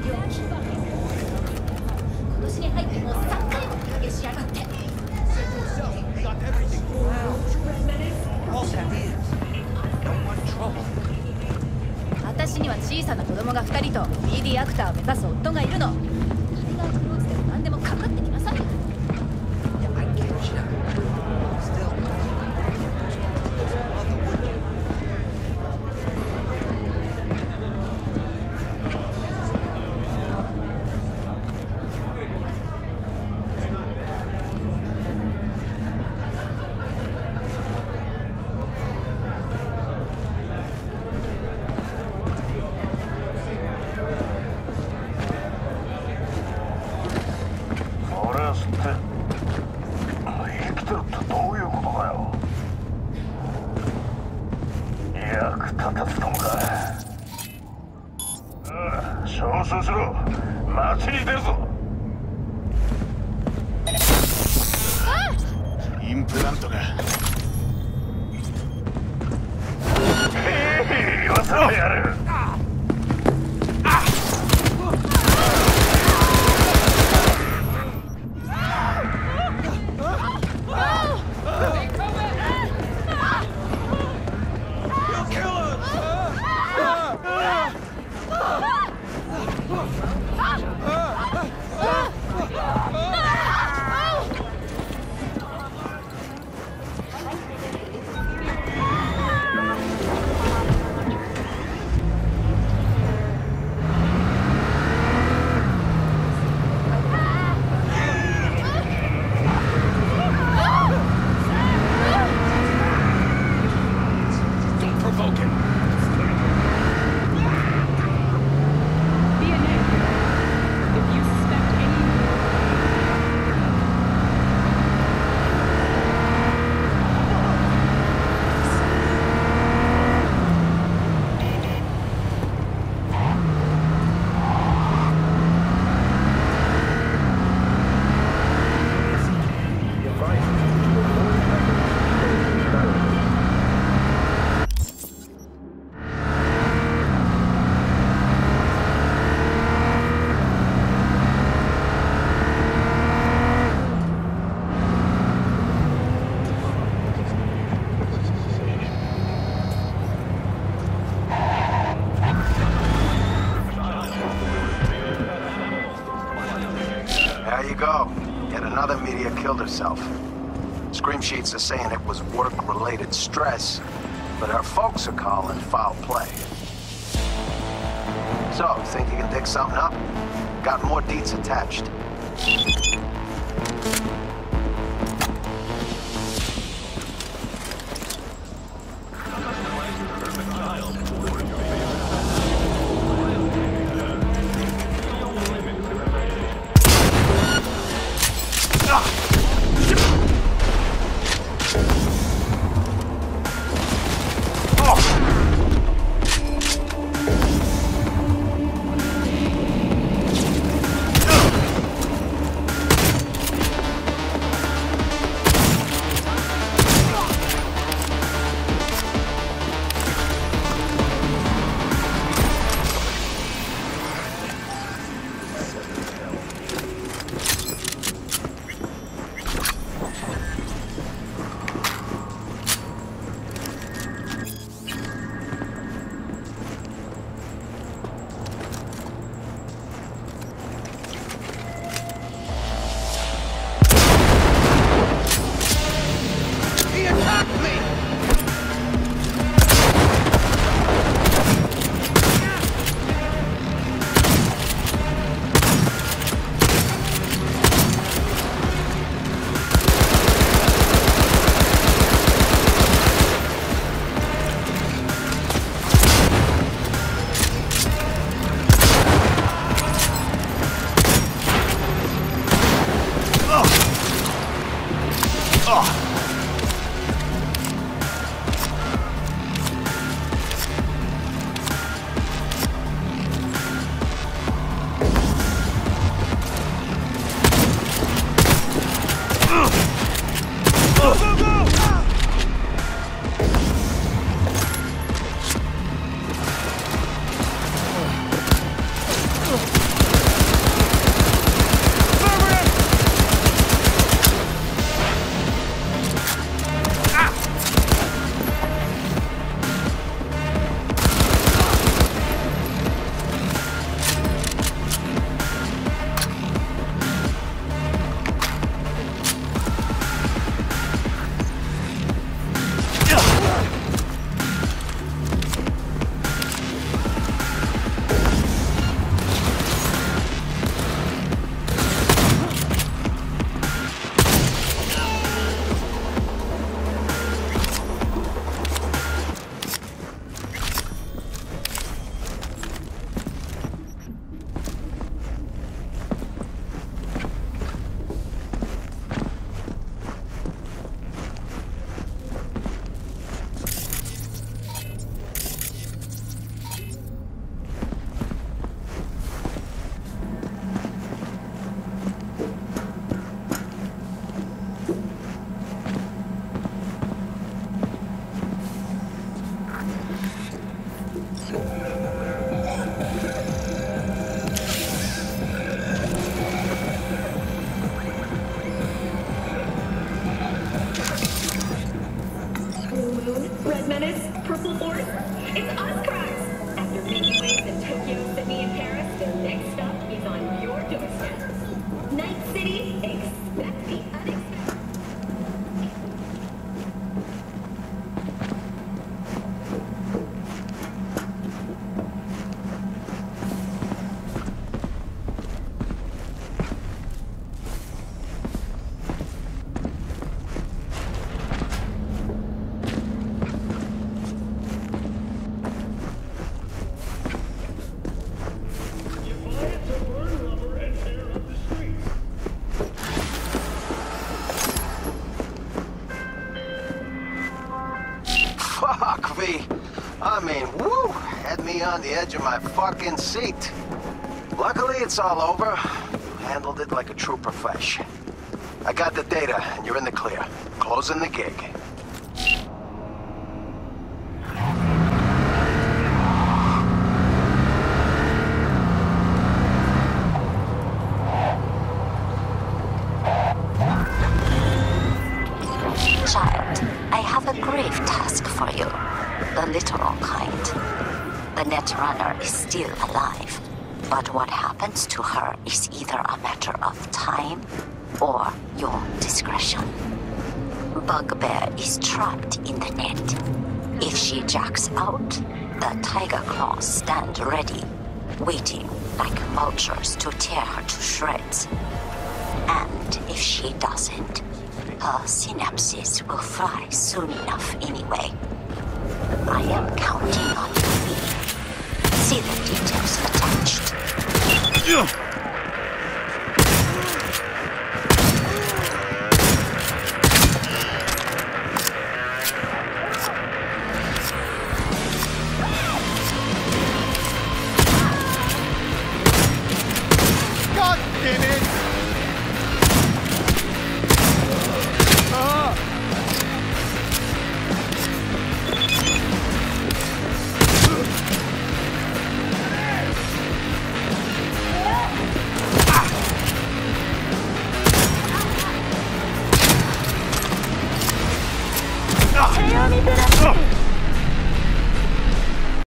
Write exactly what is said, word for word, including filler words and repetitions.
私には小さな子供がふたりと ピーディー アクターを目指す夫がいるの。海外クローズでも何でもかかってきなさい。 Killed herself. Scream sheets are saying it was work-related stress, but her folks are calling foul play. So, think you can dig something up? Got more deets attached. on the edge of my fucking seat. Luckily, it's all over. You handled it like a true profession. I got the data, and you're in the clear. Closing the gig. Child, I have a grave task for you. The literal kind. The Netrunner is still alive, but what happens to her is either a matter of time or your discretion. Bugbear is trapped in the net. If she jacks out, the Tiger Claws stand ready, waiting like vultures to tear her to shreds. And if she doesn't, her synapses will fry soon enough anyway. I am counting on you. See the details attached. God damn it!